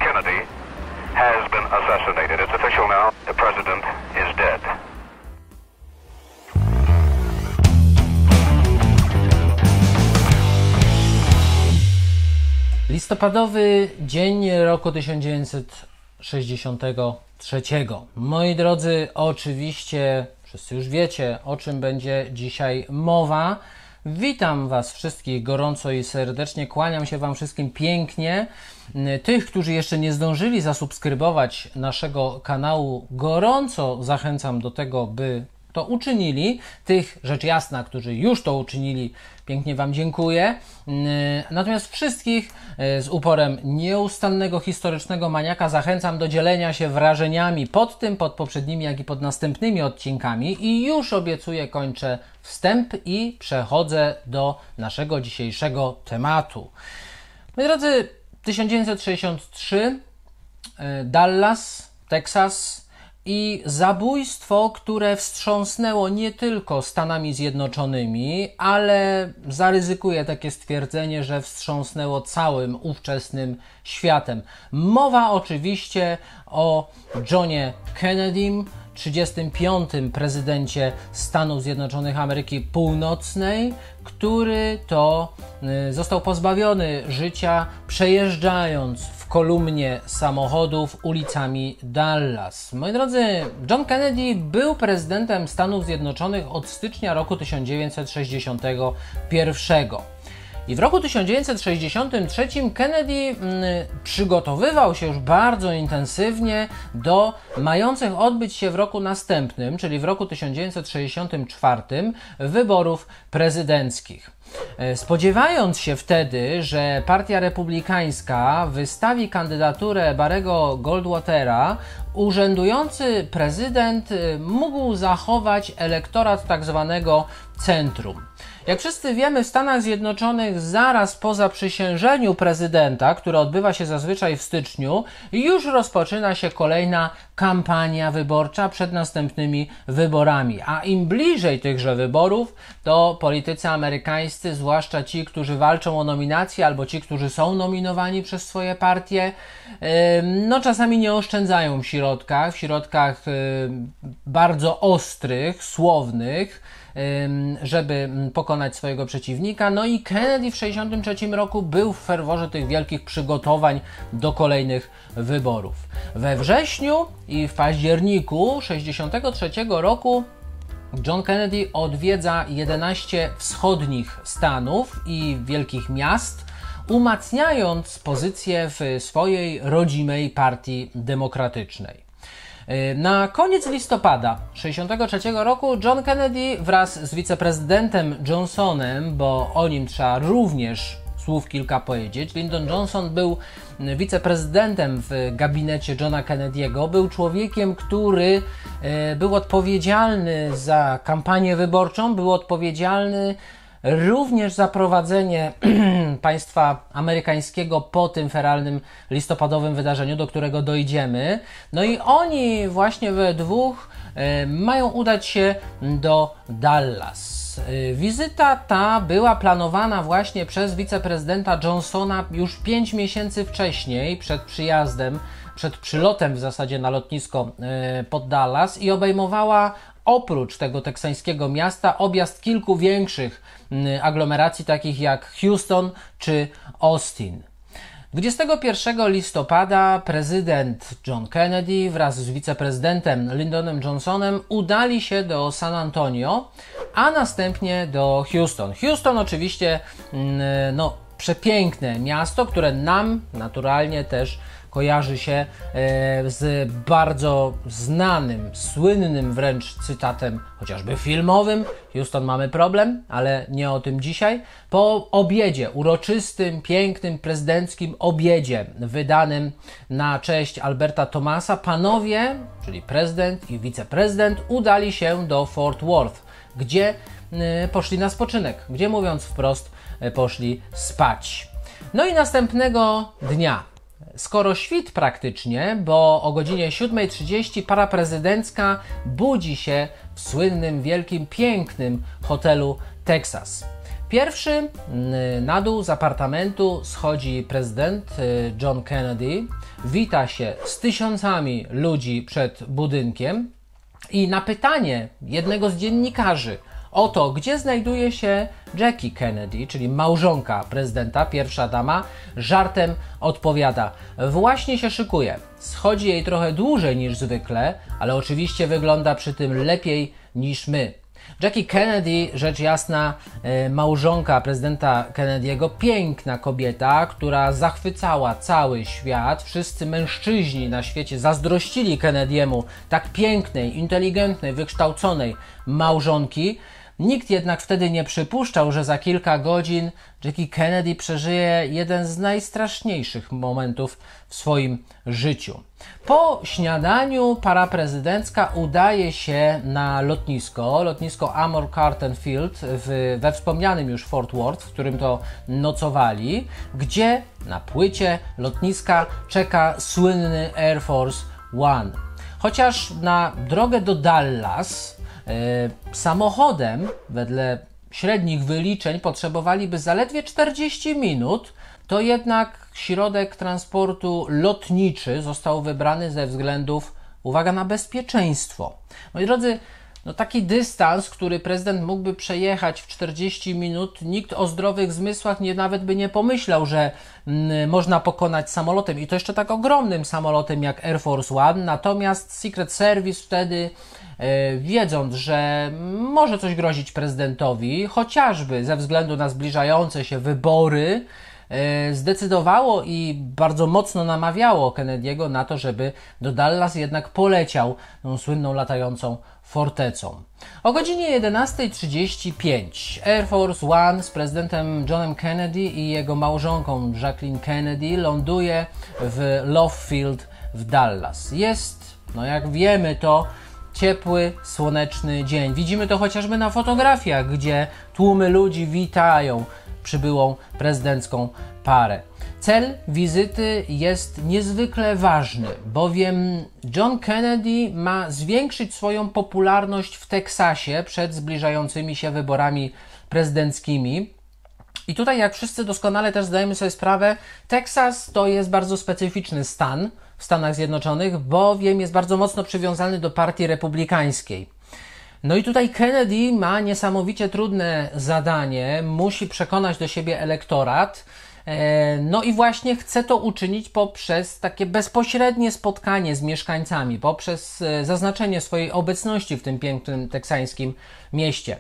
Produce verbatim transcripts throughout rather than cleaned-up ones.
Kennedy has been assassinated. It's official now. The president is dead. Listopadowy dzień roku tysiąc dziewięćset sześćdziesiątego trzeciego. Moi drodzy, oczywiście wszyscy już wiecie, o czym będzie dzisiaj mowa. Witam Was wszystkich gorąco i serdecznie, kłaniam się Wam wszystkim pięknie. Tych, którzy jeszcze nie zdążyli zasubskrybować naszego kanału, gorąco zachęcam do tego, by to uczynili. Tych, rzecz jasna, którzy już to uczynili, pięknie Wam dziękuję. Natomiast wszystkich z uporem nieustannego historycznego maniaka zachęcam do dzielenia się wrażeniami pod tym, pod poprzednimi, jak i pod następnymi odcinkami. I już obiecuję, kończę wstęp i przechodzę do naszego dzisiejszego tematu. Moi drodzy, tysiąc dziewięćset sześćdziesiąty trzeci, Dallas, Teksas, i zabójstwo, które wstrząsnęło nie tylko Stanami Zjednoczonymi, ale zaryzykuję takie stwierdzenie, że wstrząsnęło całym ówczesnym światem. Mowa oczywiście o Johnie Kennedym, trzydziestym piątym prezydencie Stanów Zjednoczonych Ameryki Północnej, który to został pozbawiony życia, przejeżdżając w kolumnie samochodów ulicami Dallas. Moi drodzy, John Kennedy był prezydentem Stanów Zjednoczonych od stycznia roku tysiąc dziewięćset sześćdziesiątego pierwszego. I w roku tysiąc dziewięćset sześćdziesiątym trzecim Kennedy mm, przygotowywał się już bardzo intensywnie do mających odbyć się w roku następnym, czyli w roku tysiąc dziewięćset sześćdziesiątym czwartym, wyborów prezydenckich. Spodziewając się wtedy, że Partia Republikańska wystawi kandydaturę Barry'ego Goldwatera, urzędujący prezydent mógł zachować elektorat tak zwanego centrum. Jak wszyscy wiemy, w Stanach Zjednoczonych zaraz po zaprzysiężeniu prezydenta, które odbywa się zazwyczaj w styczniu, już rozpoczyna się kolejna kampania wyborcza przed następnymi wyborami. A im bliżej tychże wyborów, to politycy amerykańscy, zwłaszcza ci, którzy walczą o nominacje, albo ci, którzy są nominowani przez swoje partie, no czasami nie oszczędzają w środkach, w środkach bardzo ostrych, słownych, żeby pokonać swojego przeciwnika. No i Kennedy w tysiąc dziewięćset sześćdziesiątym trzecim roku był w ferworze tych wielkich przygotowań do kolejnych wyborów. We wrześniu i w październiku tysiąc dziewięćset sześćdziesiątego trzeciego roku John Kennedy odwiedza jedenaście wschodnich stanów i wielkich miast, umacniając pozycję w swojej rodzimej partii demokratycznej. Na koniec listopada tysiąc dziewięćset sześćdziesiątego trzeciego roku John Kennedy wraz z wiceprezydentem Johnsonem, bo o nim trzeba również słów kilka powiedzieć. Lyndon Johnson był wiceprezydentem w gabinecie Johna Kennedy'ego, był człowiekiem, który był odpowiedzialny za kampanię wyborczą, był odpowiedzialny również za prowadzenie państwa amerykańskiego po tym feralnym listopadowym wydarzeniu, do którego dojdziemy. No i oni właśnie we dwóch e, mają udać się do Dallas. E, wizyta ta była planowana właśnie przez wiceprezydenta Johnsona już pięć miesięcy wcześniej, przed przyjazdem, przed przylotem w zasadzie na lotnisko e, pod Dallas i obejmowała oprócz tego teksańskiego miasta objazd kilku większych aglomeracji, takich jak Houston czy Austin. dwudziestego pierwszego listopada prezydent John Kennedy wraz z wiceprezydentem Lyndonem Johnsonem udali się do San Antonio, a następnie do Houston. Houston oczywiście no, przepiękne miasto, które nam naturalnie też kojarzy się z bardzo znanym, słynnym wręcz cytatem, chociażby filmowym: Houston, mamy problem, ale nie o tym dzisiaj. Po obiedzie, uroczystym, pięknym, prezydenckim obiedzie wydanym na cześć Alberta Thomasa, panowie, czyli prezydent i wiceprezydent, udali się do Fort Worth, gdzie poszli na spoczynek, gdzie, mówiąc wprost, poszli spać. No i następnego dnia, skoro świt praktycznie, bo o godzinie siódmej trzydzieści para prezydencka budzi się w słynnym, wielkim, pięknym hotelu Texas. Pierwszy na dół z apartamentu schodzi prezydent John Kennedy, wita się z tysiącami ludzi przed budynkiem i na pytanie jednego z dziennikarzy o to, gdzie znajduje się Jackie Kennedy, czyli małżonka prezydenta, pierwsza dama, żartem odpowiada: właśnie się szykuje. Schodzi jej trochę dłużej niż zwykle, ale oczywiście wygląda przy tym lepiej niż my. Jackie Kennedy, rzecz jasna, małżonka prezydenta Kennedy'ego, piękna kobieta, która zachwycała cały świat. Wszyscy mężczyźni na świecie zazdrościli Kennedy'emu tak pięknej, inteligentnej, wykształconej małżonki. Nikt jednak wtedy nie przypuszczał, że za kilka godzin Jackie Kennedy przeżyje jeden z najstraszniejszych momentów w swoim życiu. Po śniadaniu para prezydencka udaje się na lotnisko, lotnisko Amor Carter Field w, we wspomnianym już Fort Worth, w którym to nocowali, gdzie na płycie lotniska czeka słynny Air Force One. Chociaż na drogę do Dallas Yy, samochodem, wedle średnich wyliczeń, potrzebowaliby zaledwie czterdzieści minut, to jednak środek transportu lotniczy został wybrany ze względów, uwaga, na bezpieczeństwo. Moi drodzy, no taki dystans, który prezydent mógłby przejechać w czterdzieści minut, nikt o zdrowych zmysłach nie, nawet by nie pomyślał, że mm, można pokonać samolotem, i to jeszcze tak ogromnym samolotem jak Air Force One. Natomiast Secret Service wtedy, e, wiedząc, że może coś grozić prezydentowi, chociażby ze względu na zbliżające się wybory, e, zdecydowało i bardzo mocno namawiało Kennedy'ego na to, żeby do Dallas jednak poleciał tą słynną latającą fortecą. O godzinie jedenasta trzydzieści pięć Air Force One z prezydentem Johnem Kennedy i jego małżonką Jacqueline Kennedy ląduje w Love Field w Dallas. Jest, no jak wiemy, to ciepły, słoneczny dzień. Widzimy to chociażby na fotografiach, gdzie tłumy ludzi witają przybyłą prezydencką parę. Cel wizyty jest niezwykle ważny, bowiem John Kennedy ma zwiększyć swoją popularność w Teksasie przed zbliżającymi się wyborami prezydenckimi. I tutaj, jak wszyscy doskonale też zdajemy sobie sprawę, Teksas to jest bardzo specyficzny stan w Stanach Zjednoczonych, bowiem jest bardzo mocno przywiązany do partii republikańskiej. No i tutaj Kennedy ma niesamowicie trudne zadanie, musi przekonać do siebie elektorat. No i właśnie chce to uczynić poprzez takie bezpośrednie spotkanie z mieszkańcami, poprzez zaznaczenie swojej obecności w tym pięknym teksańskim mieście.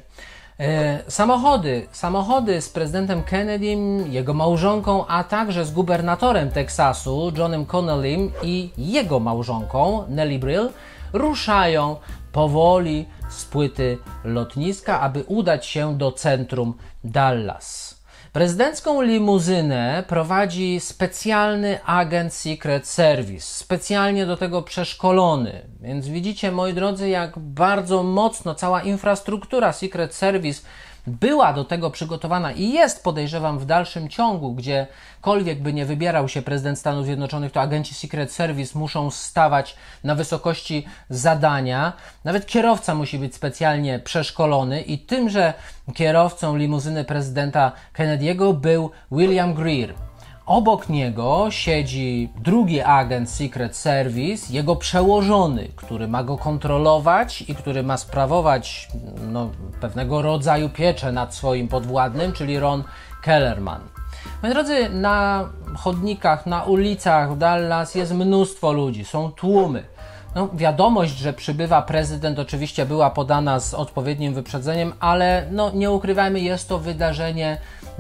Samochody, samochody z prezydentem Kennedym, jego małżonką, a także z gubernatorem Teksasu, Johnem Connollym, i jego małżonką, Nellie Brill, ruszają powoli z płyty lotniska, aby udać się do centrum Dallas. Prezydencką limuzynę prowadzi specjalny agent Secret Service, specjalnie do tego przeszkolony. Więc widzicie, moi drodzy, jak bardzo mocno cała infrastruktura Secret Service była do tego przygotowana i jest, podejrzewam, w dalszym ciągu, gdziekolwiek by nie wybierał się prezydent Stanów Zjednoczonych, to agenci Secret Service muszą stawać na wysokości zadania. Nawet kierowca musi być specjalnie przeszkolony i tymże kierowcą limuzyny prezydenta Kennedy'ego był William Greer. Obok niego siedzi drugi agent Secret Service, jego przełożony, który ma go kontrolować i który ma sprawować no, pewnego rodzaju pieczę nad swoim podwładnym, czyli Ron Kellerman. Moi drodzy, na chodnikach, na ulicach w Dallas jest mnóstwo ludzi, są tłumy. No, wiadomość, że przybywa prezydent, oczywiście była podana z odpowiednim wyprzedzeniem, ale no, nie ukrywajmy, jest to wydarzenie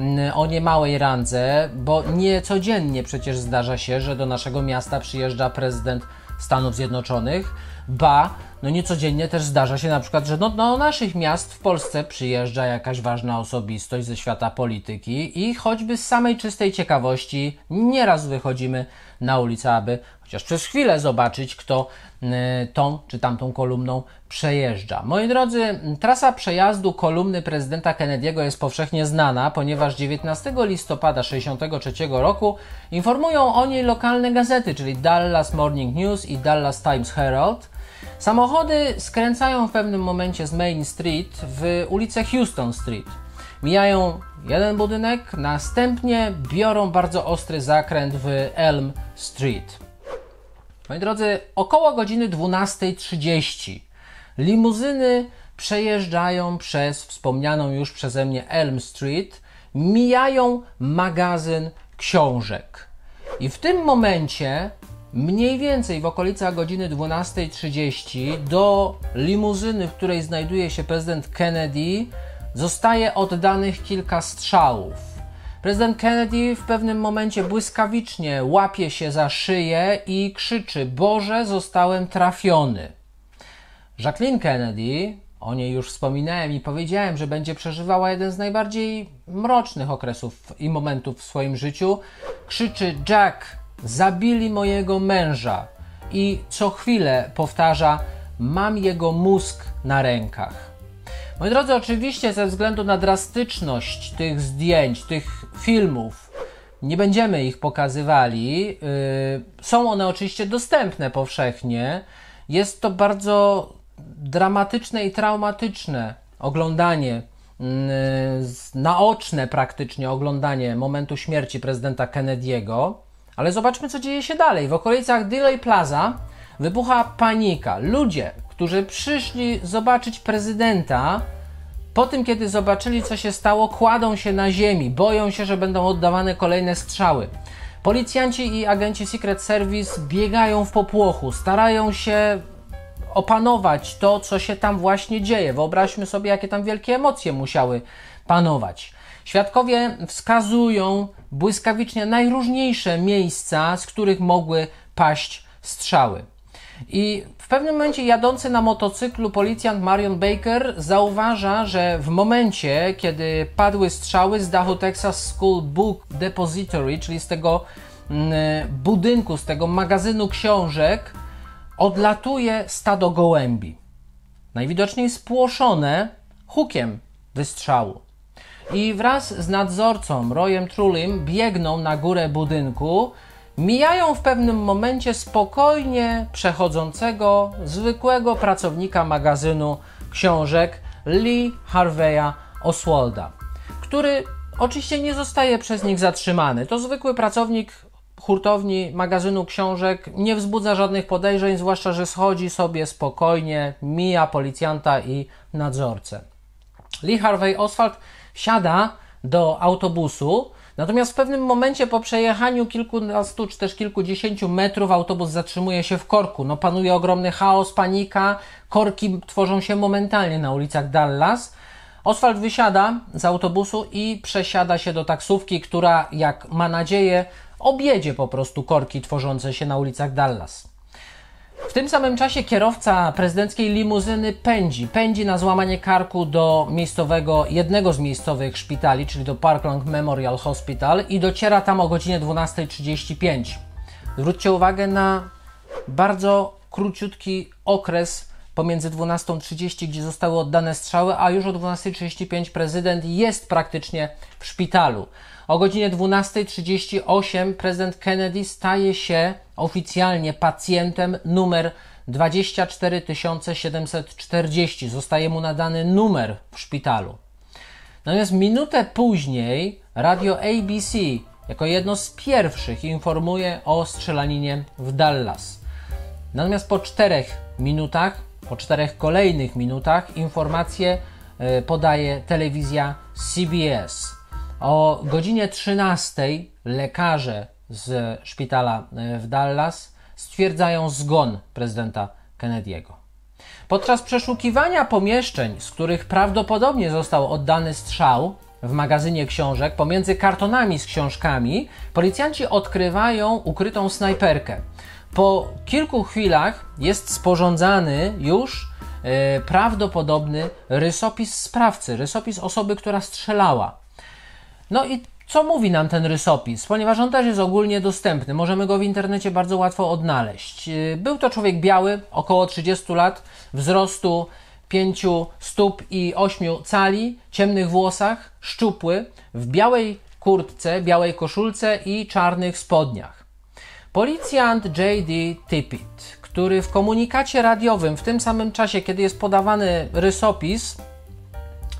o niemałej randze, bo nie codziennie przecież zdarza się, że do naszego miasta przyjeżdża prezydent Stanów Zjednoczonych, ba, no niecodziennie też zdarza się na przykład, że no, do naszych miast w Polsce przyjeżdża jakaś ważna osobistość ze świata polityki i choćby z samej czystej ciekawości nieraz wychodzimy na ulicę, aby chociaż przez chwilę zobaczyć, kto tą czy tamtą kolumną przejeżdża. Moi drodzy, trasa przejazdu kolumny prezydenta Kennedy'ego jest powszechnie znana, ponieważ dziewiętnastego listopada tysiąc dziewięćset sześćdziesiątego trzeciego roku informują o niej lokalne gazety, czyli Dallas Morning News i Dallas Times Herald. Samochody skręcają w pewnym momencie z Main Street w ulicę Houston Street. mijają jeden budynek, następnie biorą bardzo ostry zakręt w Elm Street. Moi drodzy, około godziny dwunastej trzydzieści limuzyny przejeżdżają przez wspomnianą już przeze mnie Elm Street, mijają magazyn książek. I w tym momencie, mniej więcej w okolicach godziny dwunastej trzydzieści, do limuzyny, w której znajduje się prezydent Kennedy, zostaje oddanych kilka strzałów. Prezydent Kennedy w pewnym momencie błyskawicznie łapie się za szyję i krzyczy: Boże, zostałem trafiony. Jacqueline Kennedy, o niej już wspominałem i powiedziałem, że będzie przeżywała jeden z najbardziej mrocznych okresów i momentów w swoim życiu, krzyczy: Jack, zabili mojego męża, i co chwilę powtarza: mam jego mózg na rękach. Moi drodzy, oczywiście ze względu na drastyczność tych zdjęć, tych filmów, nie będziemy ich pokazywali. Yy, są one oczywiście dostępne powszechnie. Jest to bardzo dramatyczne i traumatyczne oglądanie, yy, naoczne praktycznie oglądanie momentu śmierci prezydenta Kennedy'ego. Ale zobaczmy, co dzieje się dalej. W okolicach Dealey Plaza wybucha panika. Ludzie, którzy przyszli zobaczyć prezydenta, po tym, kiedy zobaczyli, co się stało, kładą się na ziemi, boją się, że będą oddawane kolejne strzały. Policjanci i agenci Secret Service biegają w popłochu, starają się opanować to, co się tam właśnie dzieje. Wyobraźmy sobie, jakie tam wielkie emocje musiały panować. Świadkowie wskazują błyskawicznie najróżniejsze miejsca, z których mogły paść strzały. I w pewnym momencie jadący na motocyklu policjant Marion Baker zauważa, że w momencie, kiedy padły strzały z dachu Texas School Book Depository, czyli z tego mm, budynku, z tego magazynu książek, odlatuje stado gołębi. Najwidoczniej spłoszone hukiem wystrzału. I wraz z nadzorcą Royem Trulim biegną na górę budynku, mijają w pewnym momencie spokojnie przechodzącego, zwykłego pracownika magazynu książek Lee Harveya Oswalda, który oczywiście nie zostaje przez nich zatrzymany. To zwykły pracownik hurtowni magazynu książek, nie wzbudza żadnych podejrzeń, zwłaszcza że schodzi sobie spokojnie, mija policjanta i nadzorcę. Lee Harvey Oswald wsiada do autobusu, natomiast w pewnym momencie po przejechaniu kilkunastu czy też kilkudziesięciu metrów autobus zatrzymuje się w korku. No, panuje ogromny chaos, panika, korki tworzą się momentalnie na ulicach Dallas. Oswald wysiada z autobusu i przesiada się do taksówki, która, jak ma nadzieję, objedzie po prostu korki tworzące się na ulicach Dallas. W tym samym czasie kierowca prezydenckiej limuzyny pędzi, pędzi na złamanie karku do miejscowego, jednego z miejscowych szpitali, czyli do Parkland Memorial Hospital, i dociera tam o godzinie dwunastej trzydzieści pięć. Zwróćcie uwagę na bardzo króciutki okres pomiędzy dwunastą trzydzieści, gdzie zostały oddane strzały, a już o dwunastej trzydzieści pięć prezydent jest praktycznie w szpitalu. O godzinie dwunastej trzydzieści osiem prezydent Kennedy staje się oficjalnie pacjentem numer dwadzieścia cztery tysiące siedemset czterdzieści. Zostaje mu nadany numer w szpitalu. Natomiast minutę później radio A B C jako jedno z pierwszych informuje o strzelaninie w Dallas. Natomiast po czterech minutach, po czterech kolejnych minutach informację podaje telewizja C B S. O godzinie trzynastej lekarze z szpitala w Dallas stwierdzają zgon prezydenta Kennedy'ego. Podczas przeszukiwania pomieszczeń, z których prawdopodobnie został oddany strzał w magazynie książek, pomiędzy kartonami z książkami, policjanci odkrywają ukrytą snajperkę. Po kilku chwilach jest sporządzany już e, prawdopodobny rysopis sprawcy, rysopis osoby, która strzelała. No i co mówi nam ten rysopis? Ponieważ on też jest ogólnie dostępny, możemy go w internecie bardzo łatwo odnaleźć. Był to człowiek biały, około trzydziestu lat, wzrostu pięciu stóp i ośmiu cali, ciemnych włosach, szczupły, w białej kurtce, białej koszulce i czarnych spodniach. Policjant J D Tippit, który w komunikacie radiowym w tym samym czasie, kiedy jest podawany rysopis,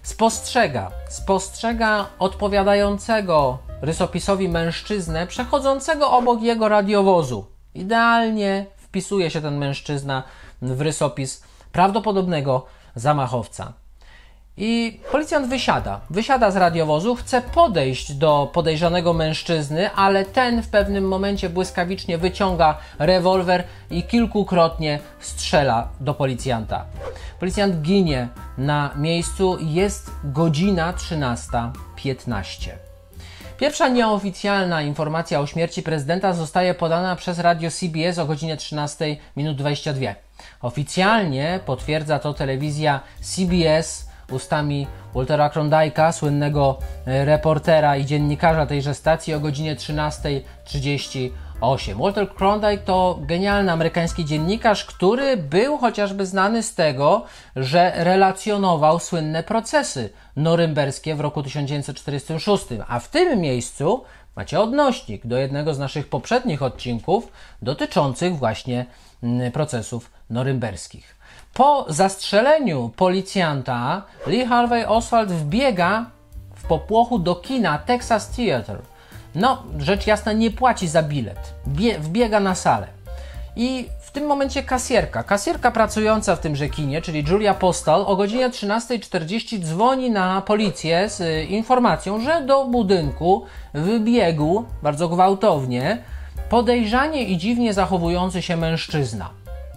Spostrzega, spostrzega odpowiadającego rysopisowi mężczyznę przechodzącego obok jego radiowozu. Idealnie wpisuje się ten mężczyzna w rysopis prawdopodobnego zamachowca. I policjant wysiada, wysiada z radiowozu, chce podejść do podejrzanego mężczyzny, ale ten w pewnym momencie błyskawicznie wyciąga rewolwer i kilkukrotnie strzela do policjanta. Policjant ginie na miejscu, jest godzina trzynasta piętnaście. Pierwsza nieoficjalna informacja o śmierci prezydenta zostaje podana przez radio C B S o godzinie trzynasta dwadzieścia dwa. Oficjalnie potwierdza to telewizja C B S ustami Waltera Cronkite'a, słynnego reportera i dziennikarza tejże stacji, o godzinie trzynasta trzydzieści osiem. Walter Cronkite to genialny amerykański dziennikarz, który był chociażby znany z tego, że relacjonował słynne procesy norymberskie w roku tysiąc dziewięćset czterdziestym szóstym. A w tym miejscu macie odnośnik do jednego z naszych poprzednich odcinków dotyczących właśnie procesów norymberskich. Po zastrzeleniu policjanta Lee Harvey Oswald wbiega w popłochu do kina Texas Theater. No, rzecz jasna, nie płaci za bilet. Bie- wbiega na salę. I w tym momencie kasjerka, kasjerka pracująca w tymże kinie, czyli Julia Postal, o godzinie trzynasta czterdzieści dzwoni na policję z y, informacją, że do budynku wybiegł bardzo gwałtownie podejrzanie i dziwnie zachowujący się mężczyzna.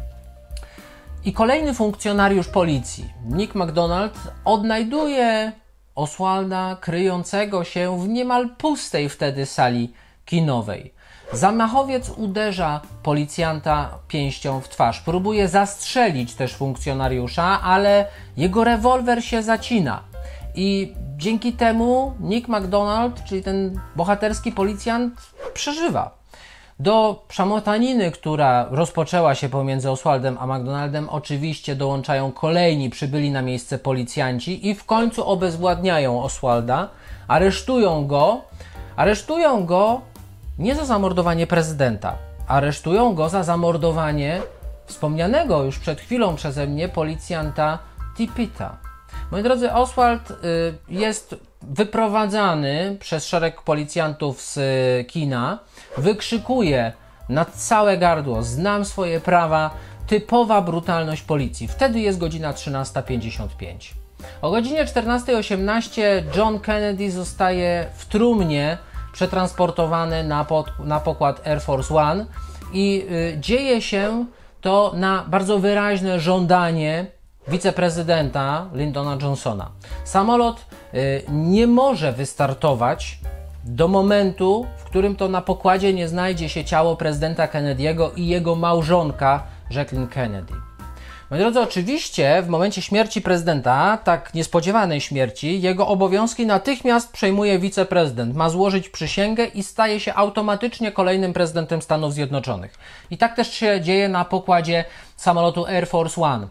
I kolejny funkcjonariusz policji, Nick McDonald, odnajduje Oswalda kryjącego się w niemal pustej wtedy sali kinowej. Zamachowiec uderza policjanta pięścią w twarz. Próbuje zastrzelić też funkcjonariusza, ale jego rewolwer się zacina. I dzięki temu Nick McDonald, czyli ten bohaterski policjant, przeżywa. Do szamotaniny, która rozpoczęła się pomiędzy Oswaldem a McDonaldem, oczywiście dołączają kolejni przybyli na miejsce policjanci i w końcu obezwładniają Oswalda, aresztują go, aresztują go nie za zamordowanie prezydenta, aresztują go za zamordowanie wspomnianego już przed chwilą przeze mnie policjanta Tippita. Moi drodzy, Oswald y, jest wyprowadzany przez szereg policjantów z y, kina, wykrzykuje na całe gardło: znam swoje prawa, typowa brutalność policji. Wtedy jest godzina trzynasta pięćdziesiąt pięć. O godzinie czternasta osiemnaście John Kennedy zostaje w trumnie przetransportowany na, pod, na pokład Air Force One i y, dzieje się to na bardzo wyraźne żądanie wiceprezydenta Lyndona Johnsona. Samolot y, nie może wystartować do momentu, w którym to na pokładzie nie znajdzie się ciało prezydenta Kennedy'ego i jego małżonka Jacqueline Kennedy. Moi drodzy, oczywiście w momencie śmierci prezydenta, tak niespodziewanej śmierci, jego obowiązki natychmiast przejmuje wiceprezydent. Ma złożyć przysięgę i staje się automatycznie kolejnym prezydentem Stanów Zjednoczonych. I tak też się dzieje na pokładzie samolotu Air Force One.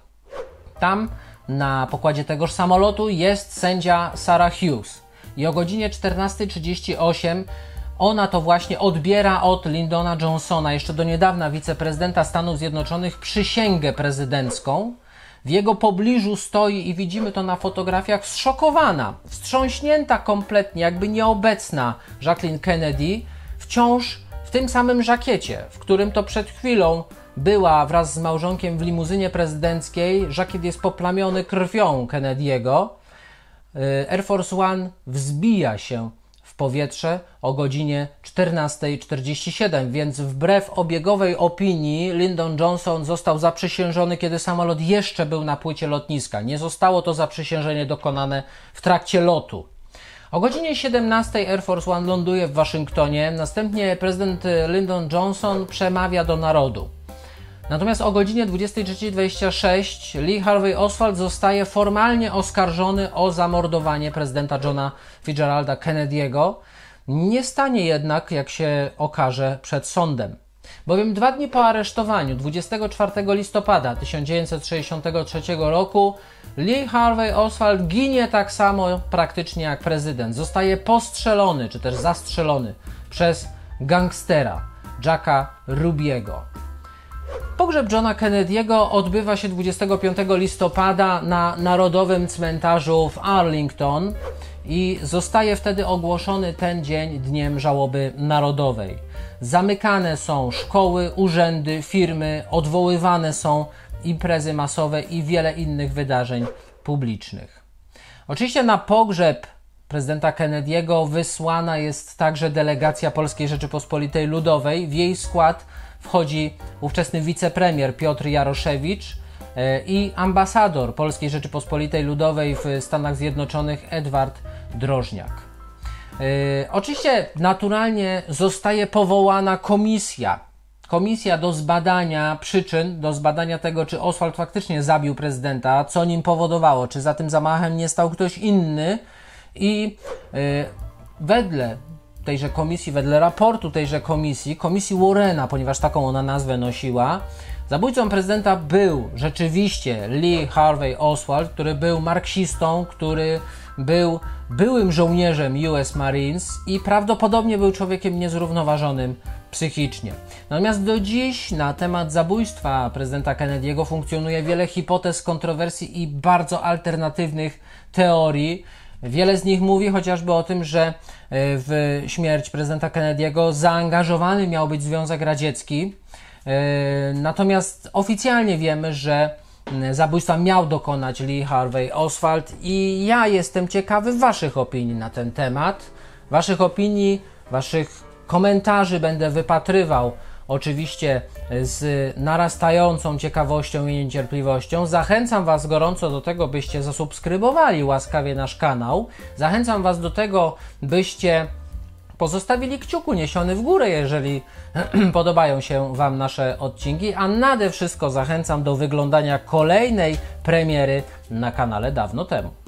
Tam na pokładzie tegoż samolotu jest sędzia Sarah Hughes. I o godzinie czternasta trzydzieści osiem ona to właśnie odbiera od Lyndona Johnsona, jeszcze do niedawna wiceprezydenta Stanów Zjednoczonych, przysięgę prezydencką. W jego pobliżu stoi, i widzimy to na fotografiach, zszokowana, wstrząśnięta kompletnie, jakby nieobecna Jacqueline Kennedy, wciąż w tym samym żakiecie, w którym to przed chwilą była wraz z małżonkiem w limuzynie prezydenckiej. Żakiet jest poplamiony krwią Kennedy'ego. Air Force One wzbija się w powietrze o godzinie czternasta czterdzieści siedem, więc wbrew obiegowej opinii Lyndon Johnson został zaprzysiężony, kiedy samolot jeszcze był na płycie lotniska. Nie zostało to zaprzysiężenie dokonane w trakcie lotu. O godzinie siedemnastej Air Force One ląduje w Waszyngtonie, następnie prezydent Lyndon Johnson przemawia do narodu. Natomiast o godzinie dwudziestej trzeciej dwadzieścia sześć Lee Harvey Oswald zostaje formalnie oskarżony o zamordowanie prezydenta Johna Fitzgeralda Kennedy'ego. Nie stanie jednak, jak się okaże, przed sądem. Bowiem dwa dni po aresztowaniu, dwudziestego czwartego listopada tysiąc dziewięćset sześćdziesiątego trzeciego roku, Lee Harvey Oswald ginie tak samo praktycznie jak prezydent. Zostaje postrzelony, czy też zastrzelony przez gangstera Jacka Rubiego. Pogrzeb Johna Kennedy'ego odbywa się dwudziestego piątego listopada na Narodowym Cmentarzu w Arlington i zostaje wtedy ogłoszony ten dzień Dniem Żałoby Narodowej. Zamykane są szkoły, urzędy, firmy, odwoływane są imprezy masowe i wiele innych wydarzeń publicznych. Oczywiście na pogrzeb prezydenta Kennedy'ego wysłana jest także delegacja Polskiej Rzeczypospolitej Ludowej. W jej skład wchodzi ówczesny wicepremier Piotr Jaroszewicz i ambasador Polskiej Rzeczypospolitej Ludowej w Stanach Zjednoczonych Edward Drożniak. Yy, oczywiście naturalnie zostaje powołana komisja. Komisja do zbadania przyczyn, do zbadania tego, czy Oswald faktycznie zabił prezydenta, co nim powodowało, czy za tym zamachem nie stał ktoś inny. I yy, wedle tejże komisji, wedle raportu tejże komisji, komisji Warrena, ponieważ taką ona nazwę nosiła, zabójcą prezydenta był rzeczywiście Lee Harvey Oswald, który był marksistą, który był byłym żołnierzem U S Marines i prawdopodobnie był człowiekiem niezrównoważonym psychicznie. Natomiast do dziś na temat zabójstwa prezydenta Kennedy'ego funkcjonuje wiele hipotez, kontrowersji i bardzo alternatywnych teorii. Wiele z nich mówi chociażby o tym, że w śmierć prezydenta Kennedy'ego zaangażowany miał być Związek Radziecki. Natomiast oficjalnie wiemy, że zabójstwa miał dokonać Lee Harvey Oswald i ja jestem ciekawy waszych opinii na ten temat. Waszych opinii, waszych komentarzy będę wypatrywał oczywiście z narastającą ciekawością i niecierpliwością. Zachęcam was gorąco do tego, byście zasubskrybowali łaskawie nasz kanał. Zachęcam was do tego, byście pozostawili kciuk uniesiony w górę, jeżeli podobają się wam nasze odcinki, a nade wszystko zachęcam do wyglądania kolejnej premiery na kanale Dawno Temu.